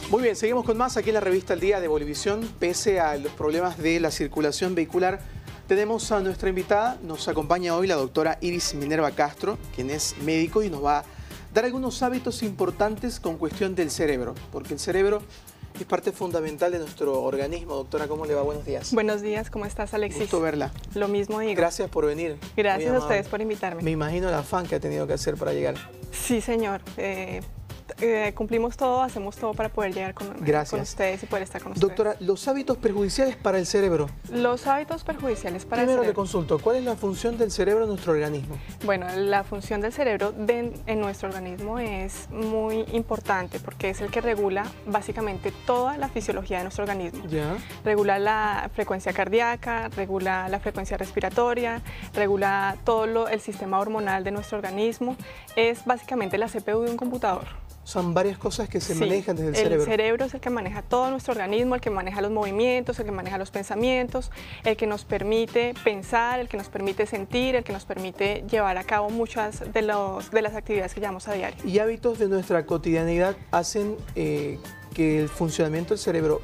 Muy bien, seguimos con más aquí en la revista El Día de Bolivisión. Pese a los problemas de la circulación vehicular, tenemos a nuestra invitada. Nos acompaña hoy la doctora Iris Minerva Castro, quien es médico y nos va a dar algunos hábitos importantes con cuestión del cerebro, porque el cerebro es parte fundamental de nuestro organismo. Doctora, ¿cómo le va? Buenos días. Buenos días, ¿cómo estás, Alexis? Gusto verla. Lo mismo digo. Gracias por venir. Gracias a ustedes por invitarme. Me imagino el afán que ha tenido que hacer para llegar. Sí, señor. Cumplimos todo, hacemos todo para poder llegar con ustedes y poder estar con ustedes. Doctora, los hábitos perjudiciales para el cerebro. Los hábitos perjudiciales para el cerebro. Primero le consulto, ¿cuál es la función del cerebro en nuestro organismo? Bueno, la función del cerebro en nuestro organismo es muy importante porque es el que regula básicamente toda la fisiología de nuestro organismo. ¿Ya? Regula la frecuencia cardíaca, regula la frecuencia respiratoria, regula todo el sistema hormonal de nuestro organismo. Es básicamente la CPU de un computador. Son varias cosas que se manejan desde el cerebro. El cerebro es el que maneja todo nuestro organismo, el que maneja los movimientos, el que maneja los pensamientos, el que nos permite pensar, el que nos permite sentir, el que nos permite llevar a cabo muchas de las actividades que llevamos a diario. Y hábitos de nuestra cotidianidad hacen que el funcionamiento del cerebro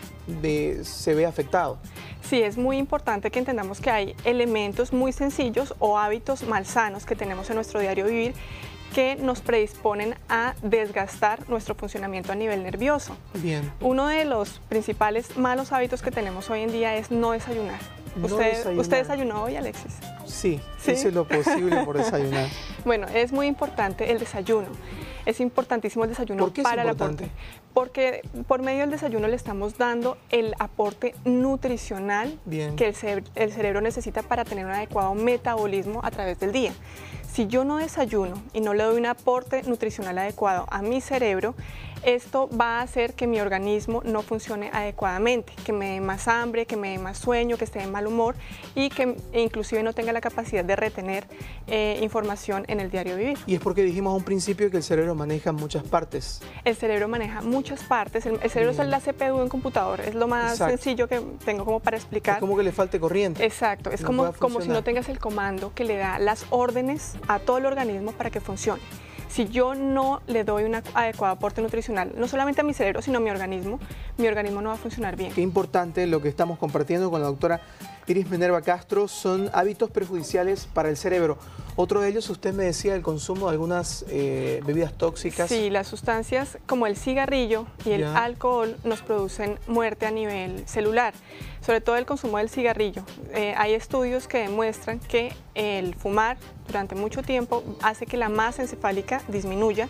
se vea afectado. Sí, es muy importante que entendamos que hay elementos muy sencillos o hábitos malsanos que tenemos en nuestro diario vivir que nos predisponen a desgastar nuestro funcionamiento a nivel nervioso. Bien. Uno de los principales malos hábitos que tenemos hoy en día es no desayunar. ¿Usted desayunó hoy, Alexis? Sí, hice lo posible por desayunar. Bueno, es muy importante el desayuno. Es importantísimo el desayuno. ¿Por qué para es importante? Porque por medio del desayuno le estamos dando el aporte nutricional que el cerebro necesita para tener un adecuado metabolismo a través del día. Si yo no desayuno y no le doy un aporte nutricional adecuado a mi cerebro, esto va a hacer que mi organismo no funcione adecuadamente, que me dé más hambre, que me dé más sueño, que esté de mal humor y que inclusive no tenga la capacidad de retener información en el diario vivir. Y es porque dijimos a un principio que el cerebro maneja muchas partes. El cerebro maneja muchas partes. El cerebro es la CPU de un computador. Es lo más sencillo que tengo como para explicar. Es como que le falte corriente. Exacto. Es como si no tengas el comando que le da las órdenes a todo el organismo para que funcione. Si yo no le doy un adecuado aporte nutricional, no solamente a mi cerebro, sino a mi organismo no va a funcionar bien. Qué importante lo que estamos compartiendo con la doctora Iris Minerva Castro, son hábitos perjudiciales para el cerebro. Otro de ellos, usted me decía, el consumo de algunas bebidas tóxicas. Sí, las sustancias como el cigarrillo y el alcohol nos producen muerte a nivel celular, sobre todo el consumo del cigarrillo. Hay estudios que demuestran que el fumar durante mucho tiempo hace que la masa encefálica disminuya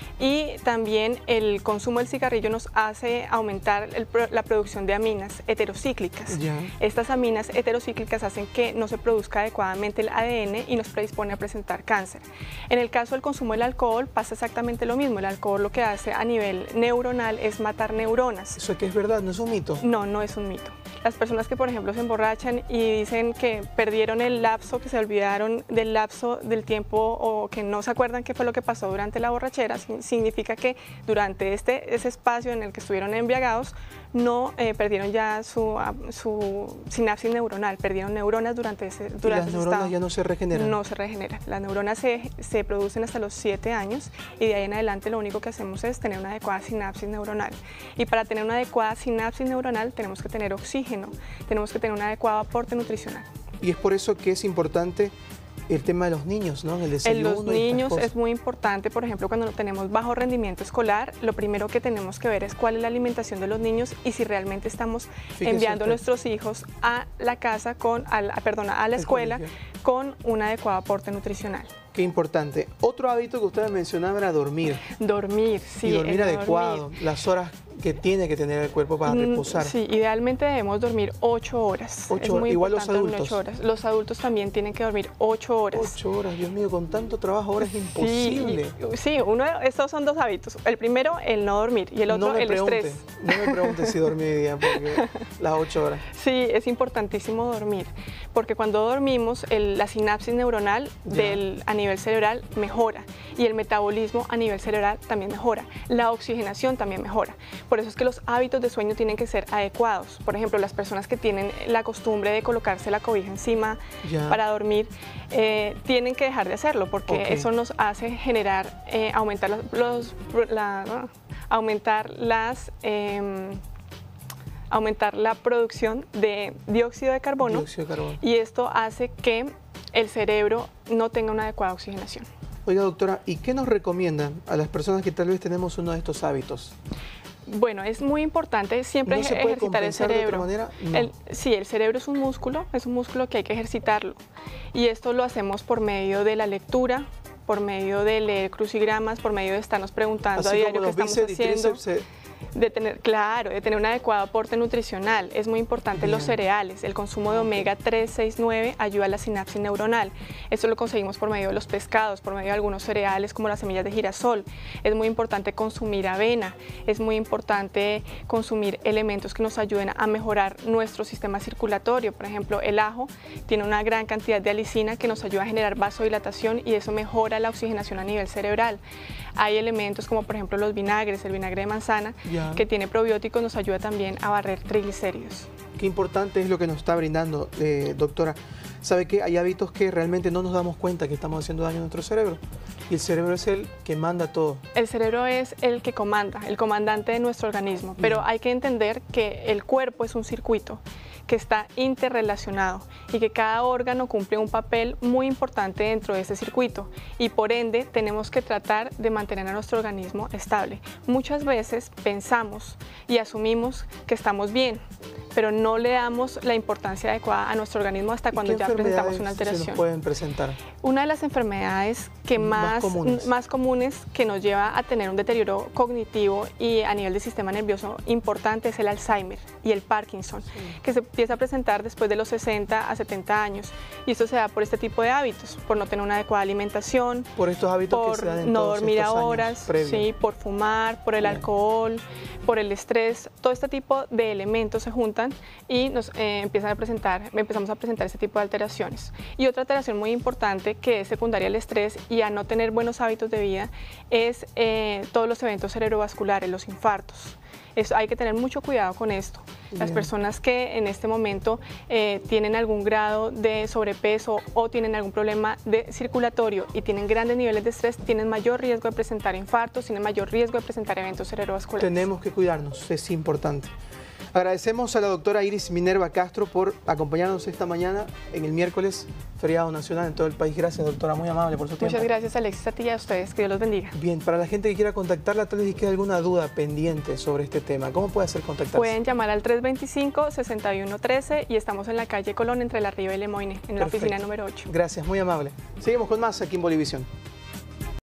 y también el consumo del cigarrillo nos hace aumentar la producción de aminas heterocíclicas. Estas aminas heterocíclicas hacen que no se produzca adecuadamente el ADN y nos predispone a presentar cáncer. En el caso del consumo del alcohol pasa exactamente lo mismo. El alcohol lo que hace a nivel neuronal es matar neuronas. ¿Eso que es verdad? ¿No es un mito? No, no es un mito. Las personas que, por ejemplo, se emborrachan y dicen que perdieron el lapso, que se olvidaron del lapso del tiempo o que no se acuerdan qué fue lo que pasó durante la borrachera, significa que durante ese espacio en el que estuvieron embriagados no perdieron ya su sinapsis neuronal, perdieron neuronas durante ese estado. ¿Y las neuronas ya no se regeneran? No se regeneran. Las neuronas se producen hasta los 7 años y de ahí en adelante lo único que hacemos es tener una adecuada sinapsis neuronal. Y para tener una adecuada sinapsis neuronal tenemos que tener oxígeno, tenemos que tener un adecuado aporte nutricional. Y es por eso que es importante el tema de los niños, ¿no? El desayuno. En los niños es muy importante, por ejemplo, cuando tenemos bajo rendimiento escolar, lo primero que tenemos que ver es cuál es la alimentación de los niños y si realmente estamos enviando a nuestros hijos a la casa a la escuela con un adecuado aporte nutricional. Qué importante. Otro hábito que usted mencionaba era dormir. Dormir, sí. Y dormir adecuado, las horas que tiene que tener el cuerpo para reposar. Sí, idealmente debemos dormir 8 horas. 8 horas. Igual los adultos. 8 horas. Los adultos también tienen que dormir 8 horas. 8 horas, Dios mío, con tanto trabajo ahora es imposible. Sí, estos son dos hábitos. El primero, el no dormir, y el otro, el estrés. No me preguntes si dormí hoy día, porque las 8 horas. Sí, es importantísimo dormir, porque cuando dormimos la sinapsis neuronal a nivel cerebral mejora y el metabolismo a nivel cerebral también mejora. La oxigenación también mejora. Por eso es que los hábitos de sueño tienen que ser adecuados. Por ejemplo, las personas que tienen la costumbre de colocarse la cobija encima para dormir, tienen que dejar de hacerlo, porque eso nos hace generar, aumentar la producción de dióxido de carbono, y esto hace que el cerebro no tenga una adecuada oxigenación. Oiga, doctora, ¿y qué nos recomiendan a las personas que tal vez tenemos uno de estos hábitos? Bueno, es muy importante siempre ejercitar el cerebro. ¿De otra manera? No. Sí, el cerebro es un músculo que hay que ejercitarlo. Y esto lo hacemos por medio de la lectura, por medio de leer crucigramas, por medio de estarnos preguntando a diario qué estamos haciendo. De tener un adecuado aporte nutricional. Es muy importante los cereales. El consumo de omega 3, 6, 9 ayuda a la sinapsis neuronal. Esto lo conseguimos por medio de los pescados, por medio de algunos cereales como las semillas de girasol. Es muy importante consumir avena. Es muy importante consumir elementos que nos ayuden a mejorar nuestro sistema circulatorio. Por ejemplo, el ajo tiene una gran cantidad de alicina que nos ayuda a generar vasodilatación y eso mejora la oxigenación a nivel cerebral. Hay elementos como por ejemplo los vinagres, el vinagre de manzana, que tiene probióticos, nos ayuda también a barrer triglicéridos. Qué importante es lo que nos está brindando, doctora. ¿Sabe qué? Hay hábitos que realmente no nos damos cuenta que estamos haciendo daño a nuestro cerebro. Y el cerebro es el que manda todo. El cerebro es el que comanda, el comandante de nuestro organismo. Pero hay que entender que el cuerpo es un circuito que está interrelacionado y que cada órgano cumple un papel muy importante dentro de ese circuito y por ende tenemos que tratar de mantener a nuestro organismo estable. Muchas veces pensamos y asumimos que estamos bien, pero no le damos la importancia adecuada a nuestro organismo hasta cuando ya presentamos una alteración. ¿Qué nos pueden presentar? Una de las enfermedades que más comunes que nos lleva a tener un deterioro cognitivo y a nivel del sistema nervioso importante es el Alzheimer y el Parkinson, que se empieza a presentar después de los 60 a 70 años. Y esto se da por este tipo de hábitos, por no tener una adecuada alimentación, por estos hábitos que se dan en no dormir a horas, por fumar, por el alcohol, por el estrés. Todo este tipo de elementos se juntan y nos empezamos a presentar este tipo de alteraciones. Y otra alteración muy importante que es secundaria al estrés y a no tener buenos hábitos de vida es todos los eventos cerebrovasculares, los infartos. Hay que tener mucho cuidado con esto. Las personas que en este momento tienen algún grado de sobrepeso o tienen algún problema circulatorio y tienen grandes niveles de estrés, tienen mayor riesgo de presentar infartos, tienen mayor riesgo de presentar eventos cerebrovasculares. Tenemos que cuidarnos, es importante. Agradecemos a la doctora Iris Minerva Castro por acompañarnos esta mañana en el miércoles, feriado nacional en todo el país. Gracias, doctora, muy amable por su tiempo. Muchas gracias, Alexis, a ti y a ustedes. Que Dios los bendiga. Bien, para la gente que quiera contactarla, tal vez quede alguna duda pendiente sobre este tema. ¿Cómo puede hacer contactarse? Pueden llamar al 325-6113 y estamos en la calle Colón entre La Riva y Lemoine, en la oficina número 8. Gracias, muy amable. Seguimos con más aquí en Bolivisión.